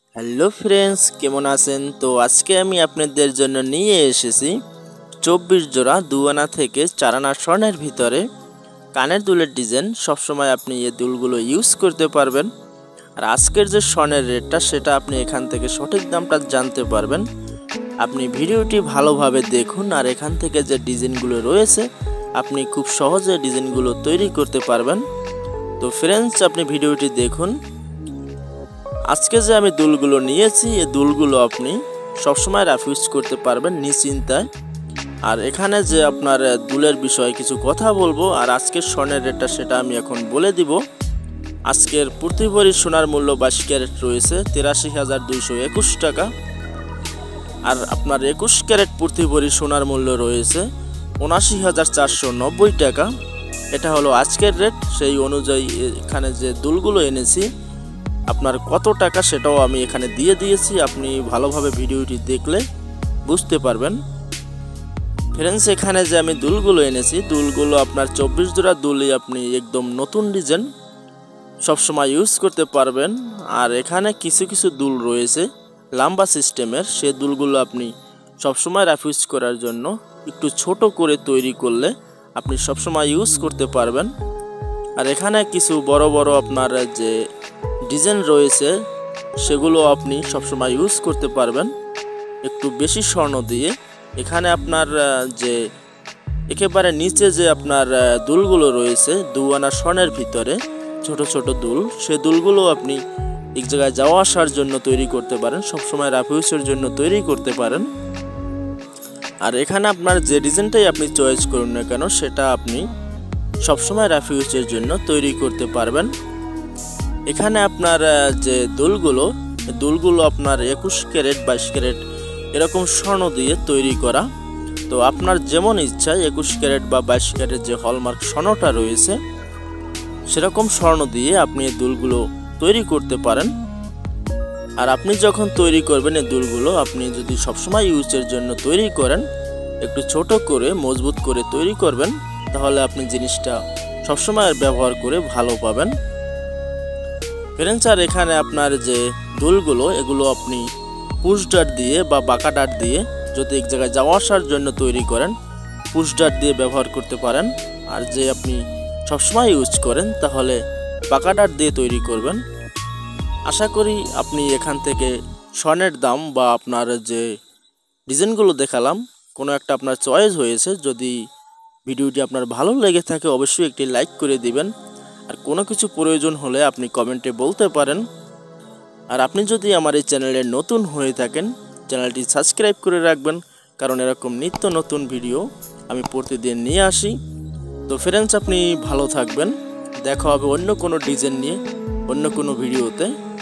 Hello friends, কেমন আছেন? তো আজকে আমি আপনাদের জন্য নিয়ে এসেছি 24 জোড়া 2 আনা থেকে 4 আনা স্বর্ণের ভিতরে কানের দুলের ডিজাইন। সবসময় আপনি এই দুলগুলো ইউজ করতে পারবেন। আর আজকের যে স্বর্ণের রেটটা সেটা আপনি এখান থেকে সঠিক দামটা জানতে পারবেন। আপনি ভিডিওটি ভালোভাবে দেখুন, আর এখান থেকে যে ডিজাইনগুলো রয়েছে আপনি খুব সহজে ডিজাইনগুলো তৈরি করতে পারবেন। তো ফ্রেন্ডস, আপনি ভিডিওটি দেখুন। আজকে যে আমি দুলগুলো নিয়েছি, এই দুলগুলো আপনি সবসময় ইউজ করতে পারবেন নিশ্চিন্তায়। আর এখানে যে আপনার দুলের বিষয়ে কিছু কথা বলবো, আর আজকের স্বর্ণের রেটটা সেটা আমি এখন বলে দিব। আজকের প্রতি ভরি সোনার মূল্য 22 ক্যারেট রয়েছে 83,221 টাকা। আর আপনার 21 ক্যারেট প্রতি ভরি সোনার মূল্য রয়েছে 79,490 টাকা। এটা হলো আজকের রেট। সেই অনুযায়ী এখানে যে দুলগুলো এনেছি আপনার কত টাকা সেটাও আমি এখানে দিয়ে দিয়েছি। আপনি ভালোভাবে ভিডিওটি দেখলে বুঝতে পারবেন। ফ্রেন্ডস, এখানে যে আমি দুলগুলো এনেছি, দুলগুলো আপনার 24 জোড়া দুলই আপনি একদম নতুন ডিজাইন সবসময় ইউজ করতে পারবেন। আর এখানে কিছু কিছু দুল রয়েছে লম্বা সিস্টেমের, সে দুলগুলো আপনি সবসময় ইউজ করার জন্য একটু ছোট করে তৈরি করলে আপনি সবসময় ইউজ করতে পারবেন। আর এখানে কিছু বড় বড় আপনার যে ডিজাইন রয়েছে সেগুলো আপনি সবসময় ইউজ করতে পারবেন একটু বেশি স্বর্ণ দিয়ে। এখানে আপনার যে একেবারে নিচে যে আপনার দুলগুলো রয়েছে 2 আনা স্বর্ণের ভিতরে ছোট ছোট দুল, সে দুলগুলো আপনি এক জায়গায় যাওয়া আসার জন্য তৈরি করতে পারেন, সবসময় ইউজের জন্য তৈরি করতে পারেন। আর এখানে আপনার যে ডিজাইনটাই আপনি চয়েস করুন না কেন সেটা আপনি সবসময় ইউজের জন্য তৈরি করতে পারবেন। এখানে আপনার যে দুলগুলো আপনার 21 ক্যারেট 22 ক্যারেট এরকম স্বর্ণ দিয়ে তৈরি করা। তো আপনার যেমন ইচ্ছা 21 ক্যারেট বা 22 ক্যারেট যে হলমার্ক স্বর্ণটা রয়েছে সেরকম স্বর্ণ দিয়ে আপনি এই দুলগুলো তৈরি করতে পারেন। আর আপনি যখন তৈরি করবেন এই দুলগুলো আপনি যদি সবসময় ইউজের জন্য তৈরি করেন, একটু ছোট করে মজবুত করে তৈরি করবেন, তাহলে আপনি জিনিসটা সবসময় ব্যবহার করে ভালো পাবেন। ফ্রেন্ডস, আর এখানে আপনার যে দুলগুলো এগুলো আপনি পুশ ডাট দিয়ে বা বাঁকা ডাট দিয়ে যদি এক জায়গায় যাওয়া আসার জন্য তৈরি করেন, পুশ ডাট দিয়ে ব্যবহার করতে পারেন। আর যে আপনি সবসময় ইউজ করেন তাহলে বাঁকা ডাট দিয়ে তৈরি করবেন। আশা করি আপনি এখান থেকে স্বর্ণের দাম বা আপনার যে ডিজাইনগুলো দেখালাম কোনো একটা আপনার চয়েস হয়েছে। যদি ভিডিওটি আপনার ভালো লেগে থাকে অবশ্যই একটি লাইক করে দিবেন। আর কোনো কিছু প্রয়োজন হলে আপনি কমেন্টে বলতে পারেন। আর আপনি যদি আমার এই চ্যানেলে নতুন হয়ে থাকেন চ্যানেলটি সাবস্ক্রাইব করে রাখবেন, কারণ এরকম নিত্য নতুন ভিডিও আমি প্রতিদিন নিয়ে আসি। তো ফ্রেন্ডস, আপনি ভালো থাকবেন। দেখা হবে অন্য কোনো ডিজাইন নিয়ে অন্য কোনো ভিডিওতে।